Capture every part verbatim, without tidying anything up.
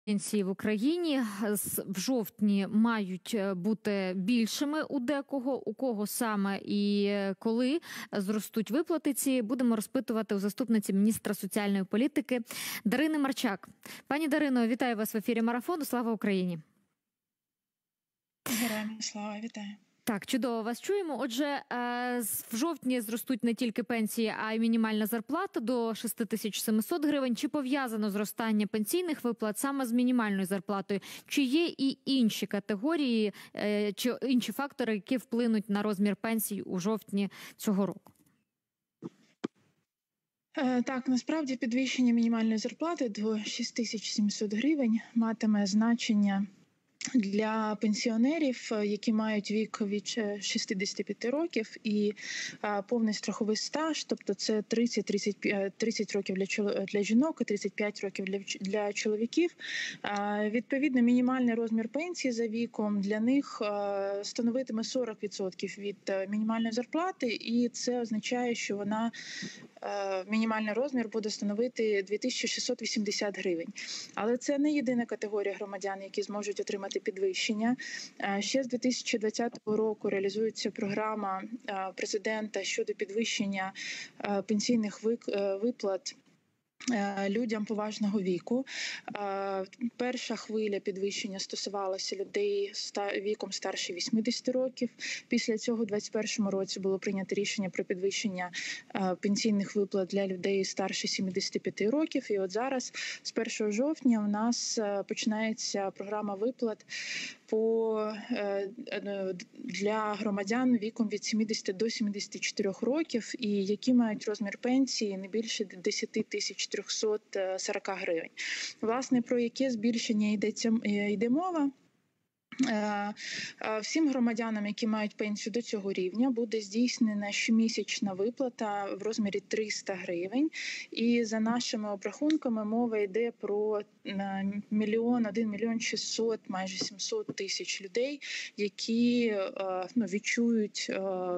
Пенсії в Україні в жовтні мають бути більшими у декого, у кого саме і коли зростуть виплати ці, будемо розпитувати у заступниці міністра соціальної політики Дарини Марчак. Пані Дарино, вітаю вас в ефірі Марафону. Слава Україні! Героям слава, вітаю! Так, чудово вас чуємо. Отже, в жовтні зростуть не тільки пенсії, а й мінімальна зарплата до шість тисяч сімсот гривень. Чи пов'язано зростання пенсійних виплат саме з мінімальною зарплатою? Чи є і інші категорії, чи інші фактори, які вплинуть на розмір пенсій у жовтні цього року? Так, насправді підвищення мінімальної зарплати до шість тисяч сімсот гривень матиме значення для пенсіонерів, які мають вік від шістдесят п'ять років і а, повний страховий стаж, тобто це тридцять років для, для жінок і тридцять п'ять років для, для чоловіків. А, відповідно, мінімальний розмір пенсії за віком для них а, становитиме сорок відсотків від мінімальної зарплати, і це означає, що вона а, мінімальний розмір буде становити дві тисячі шістсот вісімдесят гривень. Але це не єдина категорія громадян, які зможуть отримати підвищення. Ще з дві тисячі двадцятого року реалізується програма президента щодо підвищення пенсійних виплат людям поважного віку. Перша хвиля підвищення стосувалася людей віком старше вісімдесят років. Після цього у двадцять першому році було прийнято рішення про підвищення пенсійних виплат для людей старше сімдесят п'ять років. І от зараз, з першого жовтня, у нас починається програма виплат по, для громадян віком від сімдесят до сімдесят чотирьох років, і які мають розмір пенсії не більше десять тисяч триста сорок гривень. Власне, про яке збільшення йдеться, йде мова? Всім громадянам, які мають пенсію до цього рівня, буде здійснена щомісячна виплата в розмірі триста гривень. І за нашими обрахунками мова йде про мільйон, один мільйон шістсот, майже сімсот тисяч людей, які ну, відчують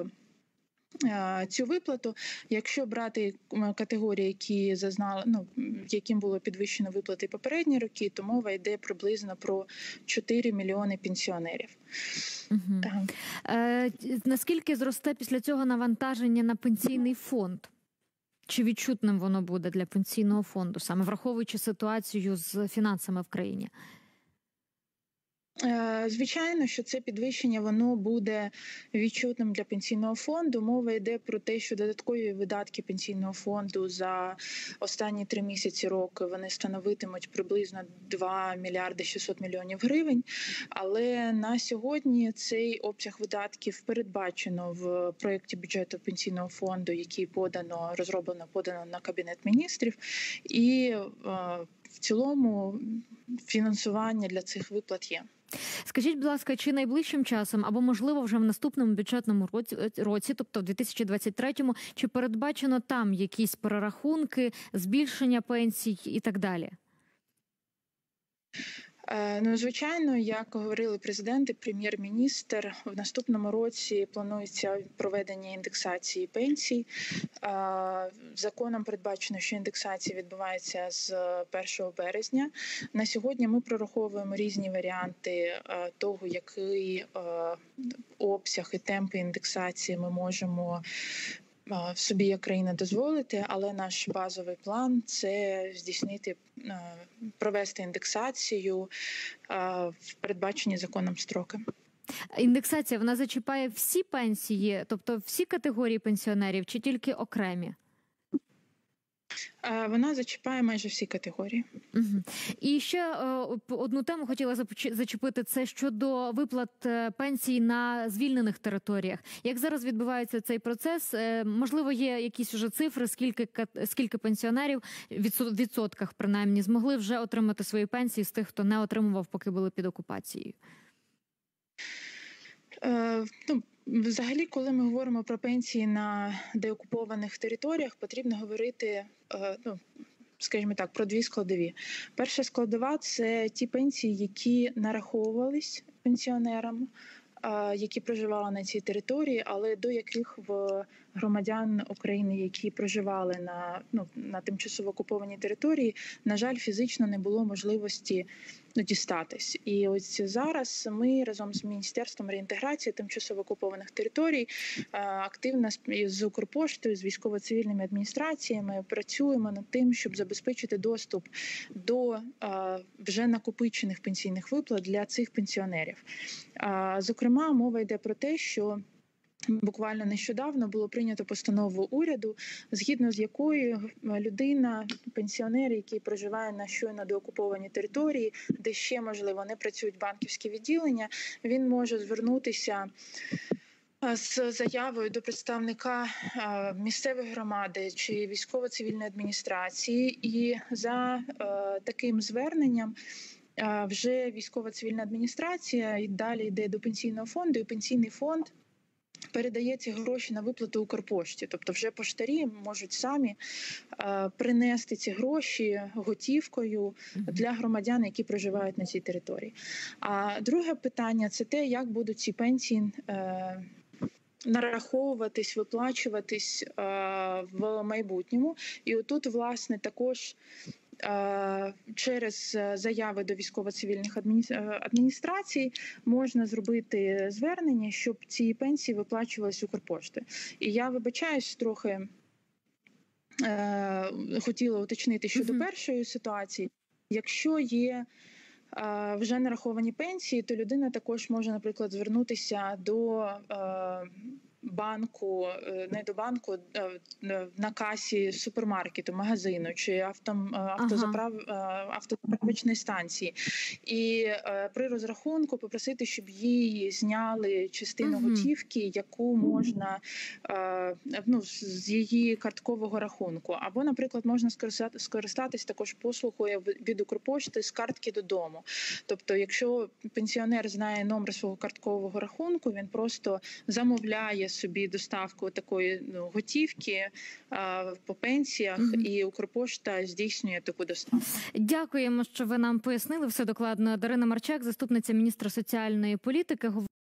цю виплату. Якщо брати категорії, які зазнали, ну, яким було підвищено виплати попередні роки, то мова йде приблизно про чотири мільйони пенсіонерів. Угу. Е, наскільки зросте після цього навантаження на пенсійний фонд? Чи відчутним воно буде для пенсійного фонду, саме враховуючи ситуацію з фінансами в країні? Звичайно, що це підвищення, воно буде відчутним для пенсійного фонду. Мова йде про те, що додаткові видатки пенсійного фонду за останні три місяці року вони становитимуть приблизно два мільярди шістсот мільйонів гривень. Але на сьогодні цей обсяг видатків передбачено в проєкті бюджету пенсійного фонду, який подано, розроблено, подано на Кабінет міністрів. І в цілому фінансування для цих виплат є. Скажіть, будь ласка, чи найближчим часом, або, можливо, вже в наступному бюджетному році, році, тобто в дві тисячі двадцять третьому, чи передбачено там якісь перерахунки, збільшення пенсій і так далі? Ну, звичайно, як говорили президент і прем'єр-міністр, в наступному році планується проведення індексації пенсій. Законом передбачено, що індексація відбувається з першого березня. На сьогодні ми прораховуємо різні варіанти того, який обсяг і темпи індексації ми можемо в собі як країна дозволити, але наш базовий план – це здійснити, провести індексацію в передбачені законом строки. Індексація, вона зачіпає всі пенсії, тобто всі категорії пенсіонерів, чи тільки окремі? Вона зачіпає майже всі категорії. Угу. І ще е, одну тему хотіла зачепити, це щодо виплат пенсій на звільнених територіях. Як зараз відбувається цей процес? Е, можливо, є якісь уже цифри, скільки, скільки пенсіонерів, в відсотках принаймні, змогли вже отримати свої пенсії з тих, хто не отримував, поки були під окупацією? Е, ну, Взагалі, коли ми говоримо про пенсії на деокупованих територіях, потрібно говорити, ну, скажімо так, про дві складові. Перша складова – це ті пенсії, які нараховувались пенсіонерам, які проживали на цій території, але до яких в громадян України, які проживали на, ну, на тимчасово окупованій території, на жаль, фізично не було можливості, ну, дістатись. І ось зараз ми разом з Міністерством реінтеграції тимчасово окупованих територій активно з Укрпоштою, з військово-цивільними адміністраціями працюємо над тим, щоб забезпечити доступ до вже накопичених пенсійних виплат для цих пенсіонерів. Зокрема, мова йде про те, що буквально нещодавно було прийнято постанову уряду, згідно з якою людина, пенсіонер, який проживає на щойно деокупованій території, де ще, можливо, не працюють банківські відділення, він може звернутися з заявою до представника місцевої громади чи військово-цивільної адміністрації, і за таким зверненням вже військово-цивільна адміністрація і далі йде до пенсійного фонду, і пенсійний фонд передає ці гроші на виплату Укрпошті. Тобто вже поштарі можуть самі е, принести ці гроші готівкою для громадян, які проживають на цій території. А друге питання – це те, як будуть ці пенсії е, нараховуватись, виплачуватись е, в майбутньому. І отут, власне, також через заяви до військово-цивільних адміністрацій можна зробити звернення, щоб ці пенсії виплачувалися Укрпоштою. І я вибачаюсь, трохи е, хотіла уточнити щодо uh-huh. першої ситуації. Якщо є е, вже нараховані пенсії, то людина також може, наприклад, звернутися до е, банку, не до банку, на касі супермаркету, магазину чи авто, автозаправ, ага. автозаправочної станції. І при розрахунку попросити, щоб їй зняли частину угу. готівки, яку можна, ну, з її карткового рахунку. Або, наприклад, можна скористатись також послугою від Укрпошти з картки додому. Тобто, якщо пенсіонер знає номер свого карткового рахунку, він просто замовляє собі доставку такої, ну, готівки а, по пенсіях, mm-hmm. і Укрпошта здійснює таку доставку. Дякуємо, що ви нам пояснили все докладно. Дарина Марчак, заступниця міністра соціальної політики.